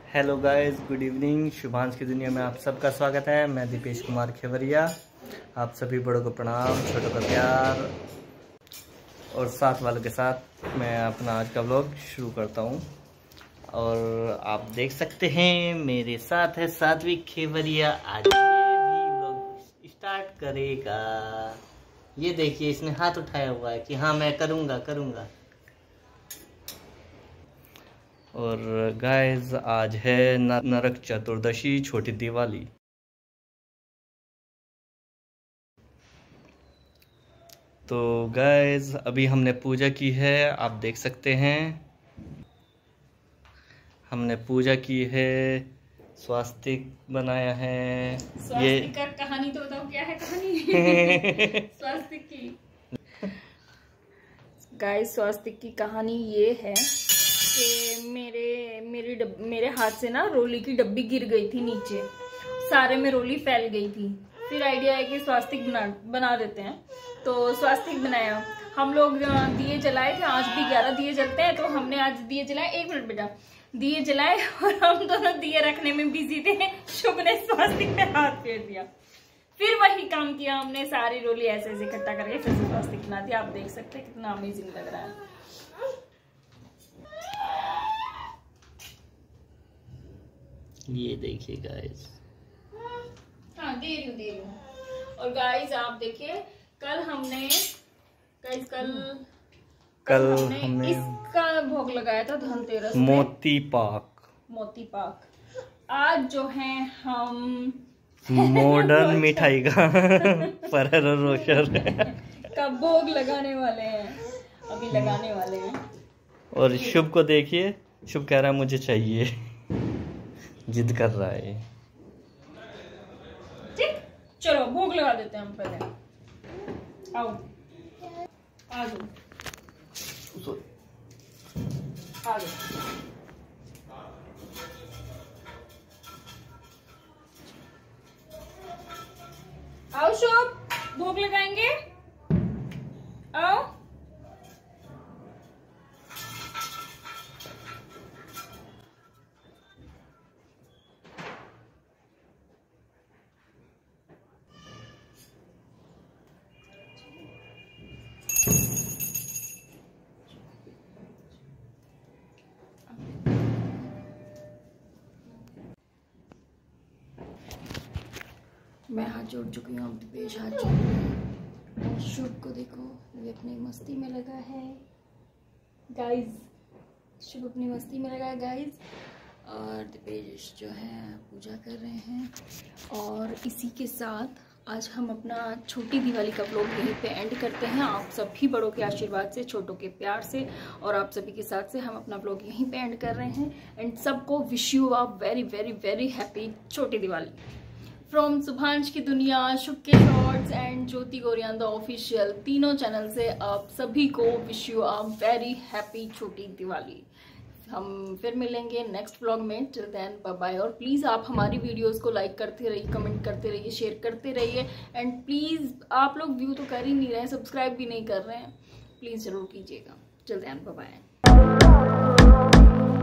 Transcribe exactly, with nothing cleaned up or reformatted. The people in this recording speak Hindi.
Hello guys, good evening. Shubhansh की दुनिया में आप सबका स्वागत है। मैं दीपेश कुमार खेवरिया। आप सभी बड़ों को प्रणाम, छोटों का प्यार और साथ वालों के साथ मैं अपना आज का व्लॉग शुरू करता हूं। और आप देख सकते हैं मेरे साथ है सात्विक खेवरिया। आज ये भी व्लॉग स्टार्ट करेगा। ये देखिए, इसने हाथ उठाया हुआ है कि हाँ मैं करूँगा करूँगा। और गाइस, आज है नरक चतुर्दशी, छोटी दिवाली। तो गाइस, अभी हमने पूजा की है, आप देख सकते हैं। हमने पूजा की है, स्वास्तिक बनाया है। स्वास्तिक ये का कहानी तो बताओ, क्या है कहानी स्वास्तिक की। गाइस, स्वास्तिक की कहानी ये है कि मेरे मेरी डब, मेरे हाथ से ना रोली की डब्बी गिर गई थी नीचे, सारे में रोली फैल गई थी। फिर आइडिया है कि स्वास्तिक बना बना देते हैं, तो स्वास्तिक बनाया। हम लोग दिए जलाए थे, आज भी ग्यारह दिए जलते हैं, तो हमने आज दिए जलाए। एक मिनट बेटा, दिए जलाए और हम दोनों दिए रखने में बिजी थे। शुभ ने स्वास्तिक पे हाथ फेर दिया। फिर वही काम किया हमने, सारी रोली ऐसे ऐसे इकट्ठा करके फिर स्वास्तिक बना दिया। आप देख सकते हैं कितना अमेजिंग लग रहा है। ये देखिए गाइस। हाँ, दे रही हूँ दे रही हूँ। और गाइस आप देखिए, कल हमने गाइस कल कल हमने, हमने इसका भोग लगाया था धनतेरस पे, मोती पाक। मोती पाक। आज जो है हम मॉडर्न मिठाई का फरहर रोशर का भोग लगाने वाले हैं, अभी लगाने वाले हैं। और शुभ को देखिए, शुभ कह रहा है मुझे चाहिए, जिद कर रहा है। ठीक, चलो भोग लगा देते हैं हम पहले। आओ आ जाओ आ जाओ। आओ शुभ, भोग लगाएंगे। आओ। मैं हाथ जोड़ चुकी हूँ, अब दीपेश हाथ जोड़ रहे हैं। और शुभ को देखो, वो अपनी मस्ती में लगा है गाइस। शुभ अपनी मस्ती में लगा है गाइस, और दीपेश जो है पूजा कर रहे हैं। और इसी के साथ आज हम अपना छोटी दिवाली का व्लॉग यहीं पे एंड करते हैं। आप सभी बड़ों के आशीर्वाद से, छोटों के प्यार से और आप सभी के साथ से हम अपना व्लॉग यहीं पे एंड कर रहे हैं। एंड सबको wish you a very very very happy छोटी दिवाली फ्रॉम शुभांश की दुनिया, शुभ के shorts and Jyoti Goriyan the official, तीनों चैनल से आप सभी को wish you a very happy छोटी दिवाली। हम फिर मिलेंगे नेक्स्ट व्लॉग में। Till then bye bye. और प्लीज़ आप हमारी वीडियोस को लाइक करते रहिए, कमेंट करते रहिए, शेयर करते रहिए। एंड प्लीज़ आप लोग व्यू तो कर ही नहीं रहे हैं, सब्सक्राइब भी नहीं कर रहे हैं, प्लीज़ ज़रूर कीजिएगा। Till then bye bye.